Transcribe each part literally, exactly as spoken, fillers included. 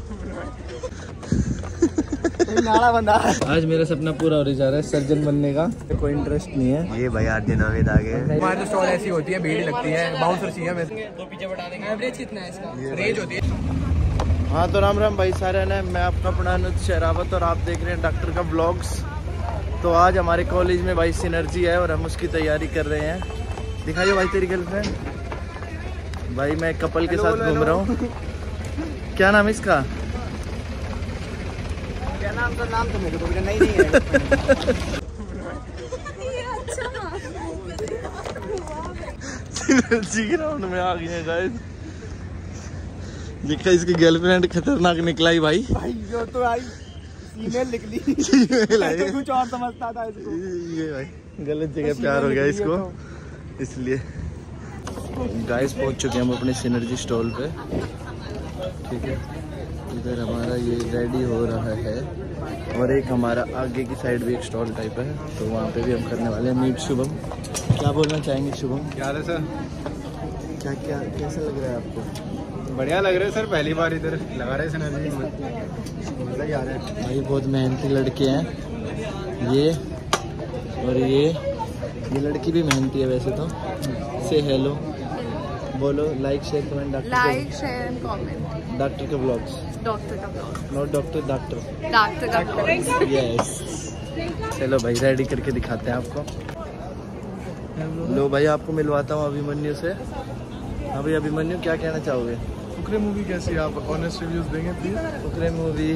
नाला बंदा। आज मेरा सपना पूरा हो जा रहा है सर्जन बनने का, कोई इंटरेस्ट नहीं है। ये भाई आठ दिन नावेद आगे। हमारे स्टॉल ऐसी होती है, भीड़ लगती है, बाउंसर चाहिए हमें। तो पीछे बढ़ा देंगे। एवरेज कितना है इसका? रेंज होती है। हाँ तो राम राम भाई सारे ने, मैं आपका अपना अनुज शरावत और आप देख रहे हैं डॉक्टर का व्लॉग्स। तो आज हमारे कॉलेज में भाई सिनर्जी है और हम उसकी तैयारी कर रहे हैं। दिखाइए भाई तेरी गर्लफ्रेंड। भाई मैं कपल के साथ घूम रहा हूँ। क्या नाम है इसका? क्या नाम? तो नाम तो मेरे को भी नहीं नहीं है। सिनर्जी ग्राउंड में आ गए हैं गाइस। देखा इसकी गर्लफ्रेंड खतरनाक निकला ही भाई। भाई जो तो आई फीमेल निकली। Female I. तो कुछ और समझता था इसको। ये भाई गलत जगह प्यार हो गया इसको, इसलिए। गाइस पहुंच चुके हैं हम अपने सिनर्जी स्टॉल पे। ठीक है, इधर हमारा ये रेडी हो रहा है और एक हमारा आगे की साइड भी एक स्टॉल टाइप है, तो वहाँ पे भी हम करने वाले हैं मीट। शुभम क्या बोलना चाहेंगे? शुभम क्या है सर? क्या क्या कैसा लग रहा है आपको? बढ़िया लग रहा है सर, पहली बार इधर लगा रहे हैं सिनर्जी में, मजा ही आ रहा है भाई। बहुत मेहनती लड़के हैं ये, और ये ये लड़की भी मेहनती है वैसे तो। से हेलो बोलो, like share comment. Doctor like share and comment. Doctor के ब्लॉग्स। डॉक्टर का blog, not doctor, doctor doctor का ब्लॉग। यस। चलो भाई रेडी करके दिखाते हैं आपको। लो भाई आपको मिलवाता हूँ अभिमन्यु से। हाँ भाई अभिमन्यु क्या कहना चाहोगे? फुकरे मूवी कैसी है? आप ऑनेस्ट रिव्यूज देंगे प्लीज। फुकरे मूवी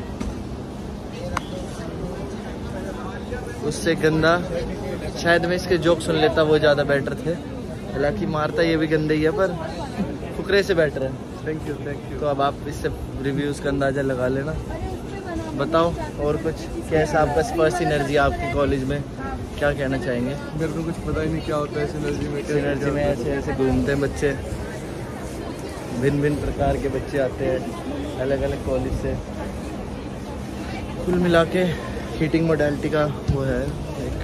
उससे गंदा, शायद मैं इसके जोक सुन लेता वो ज़्यादा बेटर थे। हालांकि मारता ये भी गंदे ही है, पर फुकरे से बेटर है। Thank you thank you. तो अब आप इससे रिव्यूज़ का अंदाज़ा लगा लेना। बताओ और कुछ, कैसा आपका फर्स्ट सिनर्जी आपके कॉलेज में, क्या कहना चाहेंगे? मेरे को कुछ पता ही नहीं क्या होता है सिनर्जी में। सिनर्जी में ऐसे ऐसे घूमते हैं बच्चे, भिन्न भिन्न प्रकार के बच्चे आते हैं अलग अलग कॉलेज से। कुल मिला के हीटिंग मोडालिटी का वो है एक,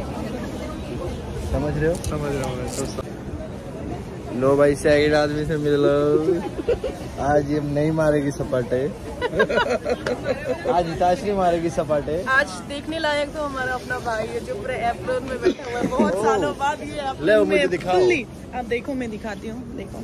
समझ रहे हो? समझ रहा हूँ मैं तो। लो भाई सेकंड आदमी से मिल लो। आज ये नहीं मारेगी सपाटे। आज हिताश्री मारेगी सपाटे। आज देखने लायक तो हमारा अपना भाई है जो पूरे एप्रिल में बैठा हुआ है, बहुत सालों बाद ये ले मुझे दिखाओ। अब देखो मैं दिखाती हूँ, देखो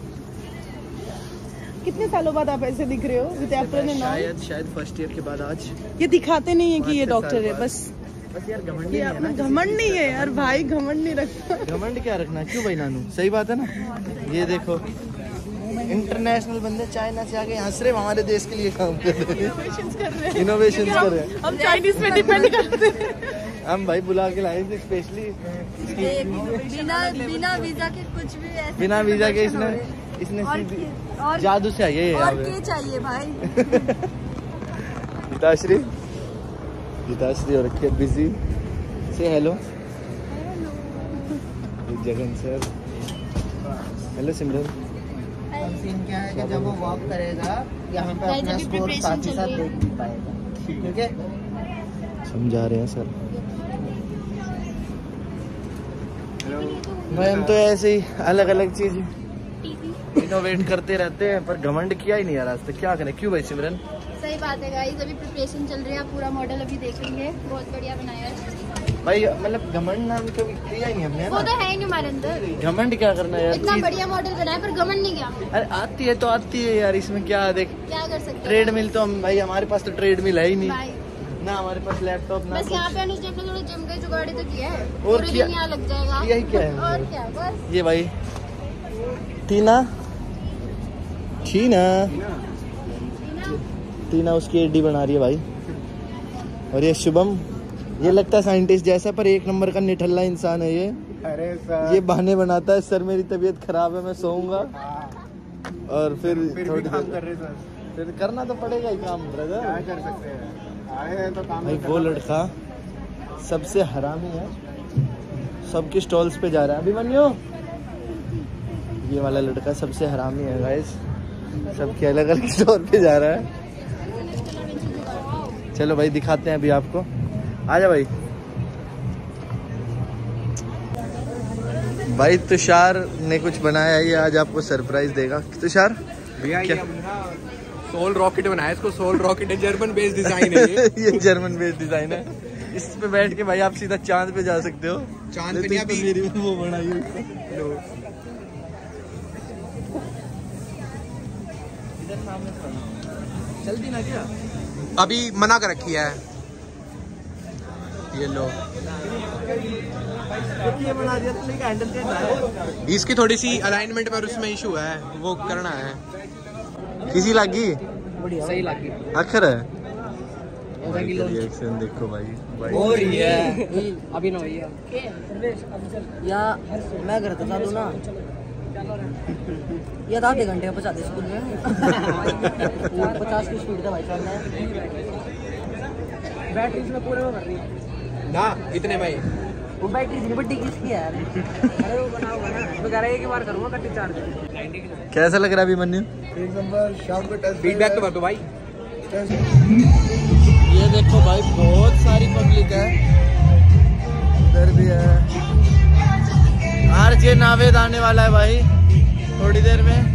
कितने सालों बाद आप ऐसे दिख रहे हो विद एप्रिल में। शायद शायद फर्स्ट ईयर के बाद आज ये दिखाते नहीं है कि ये डॉक्टर है, बस बस यार घमंड नहीं है ना। घमंड नहीं है यार भाई, घमंड नहीं रखता। घमंड क्या रखना, क्यों भाई नानू? सही बात है ना। ये देखो इंटरनेशनल बंदे चाइना से आके हंस रहे, हमारे देश के लिए काम कर रहे हैं, इनोवेशन कर रहे हैं। हम चाइनीज पे डिपेंड करते हैं। हम भाई बुला के लाए थे स्पेशली। बिना बिना वीजा के कुछ भी ऐसे बिना वीजा के इसने इसने और जादू से आई है। और क्या चाहिए भाई? गीताश्री गीताश्री और रखिए बिजी से hello. Jagan sir hello. Simran scene क्या है कि जब वो वॉक करेगा यहाँ पे अपना स्कोर साथ ही साथ देख नहीं पाएगा। ठीक है, समझा रहे हैं सर। भाई हम तो ऐसे ही अलग अलग चीज इनोवेट करते रहते हैं, पर घमंड किया ही नहीं यार आज तक। क्या करें? क्यों भाई सिमरन? सही बात है गाइस, अभी प्रिपरेशन चल रही है, पूरा मॉडल अभी देखेंगे। बहुत बढ़िया बनाया है भाई, मतलब घमंड नाम कभी किया ही नहीं हमने वो ना। तो है ही नहीं हमारे अंदर। घमंड क्या करना यार? इतना बढ़िया मॉडल बनाया पर घमंड नहीं किया। अरे आती है तो आती है यार, इसमें क्या देख। क्या कर सकते हैं? ट्रेड मिल तो हम भाई, हमारे पास तो ट्रेड मिल है ही नहीं भाई ना, हमारे पास लैपटॉप ना बस यहाँ पे अनुज ने अपना थोड़ा जिम का जुगाड़ी तो किया है, और पूरे किया- दिन यहाँ लग जाएगा। यही क्या है? और क्या बस। ये भाई टीना टीना टीना उसकी एडी बना रही है भाई। और ये शुभम, ये लगता है साइंटिस्ट जैसा, पर एक नंबर का निठल्ला इंसान है ये। अरे सर, ये बहाने बनाता है, सर मेरी तबीयत खराब है मैं सोऊंगा, और फिर फिर थोड़ी भी काम देर कर रहे सर। फिर करना तो पड़ेगा ही काम ब्रदर। क्या कर सकते हैं, आए हैं तो काम भाई तो वो करना लड़का सबसे हरामी है, सबके स्टॉल्स पे जा रहा है। अभिमन्यु ये वाला लड़का सबसे हरामी है गाइस, सबके अलग अलग स्टोर पे जा रहा है। चलो भाई दिखाते हैं अभी आपको, आजा भाई। भाई तुषार ने कुछ बनाया है, ये आज आपको सरप्राइज देगा। तुषार भैया क्या? ये अपना सोल रॉकेट बनाया इसको, सोल रॉकेट है, जर्मन बेस्ड डिजाइन है ये। ये जर्मन बेस्ड डिजाइन है। इस पे बैठ के भाई आप सीधा चांद पे जा सकते हो। चांद पे नहीं, अभी मेरी वो बनाई है। जल्दी ना क्या, अभी मना कर रखी है। ये लो, ये बना दिया तो लेकिन हैंडल कैसा है? इसकी थोड़ी सी अलाइनमेंट पर उसमें इशू है, वो करना है। किसी लगी सही लगी आखिर है। रिएक्शन देखो भाई, भाई। हो रही है अभी ना भैया या मैं घर बता दूँ ना, या आधे घंटे में पहुँचा दे स्कूल में। पचास की स्पीड था भाई साहब, बैटरी इसमें पूरे में भर रही है ना इतने भाई। वो बैटरी इतनी बड़ी किसकी है यार? अरे वो बना हुआ ना, मैं कह रहा है एक बार करूँगा कट्टी चार्ज। कैसा लग रहा है अभी मन्नू? एक नंबर, शाम को टेस्ट फीडबैक तो कर दो भाई। ये देखो भाई बहुत सारी पब्लिक है, इधर भी है। आरजे नावेद आने वाला है भाई थोड़ी देर में।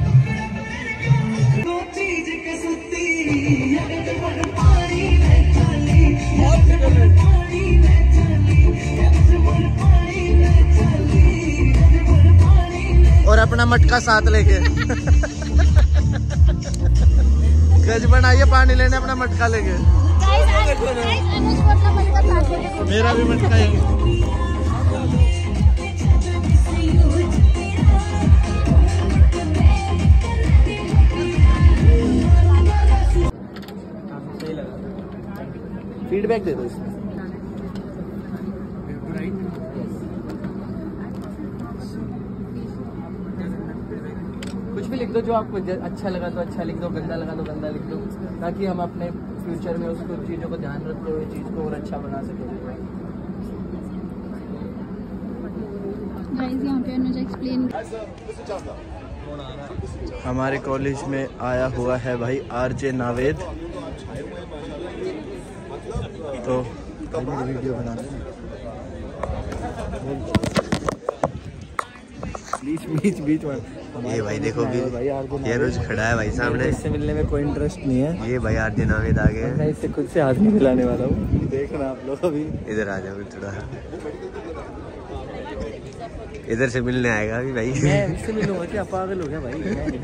और अपना मटका साथ लेके गज बनाइए पानी लेने, अपना मटका लेके। मेरा भी मटका है। फीडबैक दे दो इसमें। कुछ भी लिख दो जो आपको अच्छा लगा तो अच्छा लिख दो, गंदा लगा तो गंदा लिख दो, ताकि हम अपने फ्यूचर में उसको चीज़ों को ध्यान रखते हुए चीज़ को और अच्छा बना सकें। यहाँ पे अनुज एक्सप्लेन। हमारे कॉलेज में आया हुआ है भाई आरजे नावेद, तो वीडियो बना बीच बीच बीच में। ये भाई देखो भी ये रोज खड़ा है भाई सामने, इससे मिलने में कोई इंटरेस्ट नहीं है। ये भाई आरजे नावेद आ गए। मैं इससे खुद से हाथ नहीं मिलाने वाला हूँ, देखना आप लोग। अभी इधर आ जाओ थोड़ा, इधर से मिलने आएगा अभी भाई। मैं इससे मिलूंगा क्या? पागल हो गया भाई।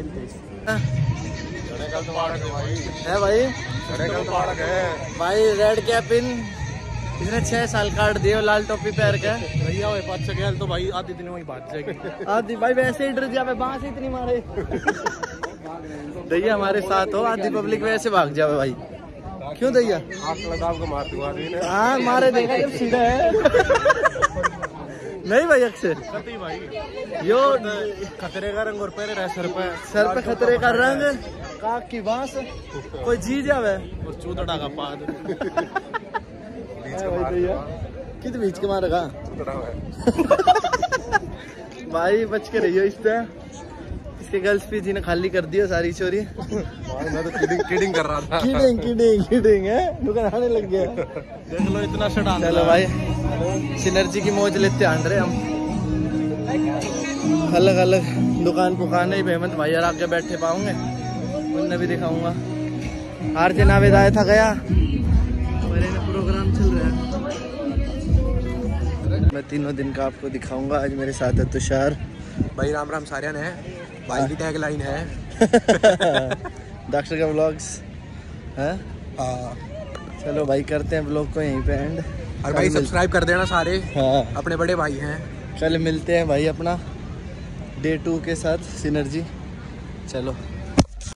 है भाई भाई रेड कैप इन, इसने छह साल काट दिए लाल टोपी पहन के। भैया पाँच से गया तो भाई आधी दिन वही बात जाएगी। आधी भाई वैसे ही डर जावे, बांस इतनी मारे। दैया हमारे साथ हो, आधी पब्लिक वैसे भाग जावे भाई। क्यों दैया? आपको मार दूंगा। हाँ मारे देखा जब सीधा है। नहीं भाई अक्षय भाई यो खतरे का रंग और पैरे रहे सर पे, सर पे खतरे का रंग, काक की बांस, कोई जी जावे और चूतड़ा का पाद। कित बीच के मारेगा भाई, बच के रहियो इससे। इसके गर्ल्स भी जी ने खाली कर दिया सारी चोरी। मैं तो किडिंग किडिंग कर रहा था। किडिंग किडिंग किडिंग है, दुकान आने लग गया। देख लो इतना शट। चलो भाई सिनर्जी की मौज लेते आन रहे हम। अलग अलग दुकान पुकान ही हेमंत भाई यार आगे बैठे पाऊंगे, उन्हें भी दिखाऊंगा। आरजे नावेद आया था गया, प्रोग्राम चल रहा है। मैं तीनों दिन का आपको दिखाऊंगा। आज मेरे साथ है तुषार भाई। राम राम सारिया ने भाई की टैग लाइन है डॉक्टर का व्लॉग्स है। चलो भाई करते हैं व्लॉग को यहीं पे एंड। और भाई सब्सक्राइब कर देना सारे। हाँ अपने बड़े भाई हैं। कल मिलते हैं भाई अपना डे टू के साथ सिनर्जी। चलो।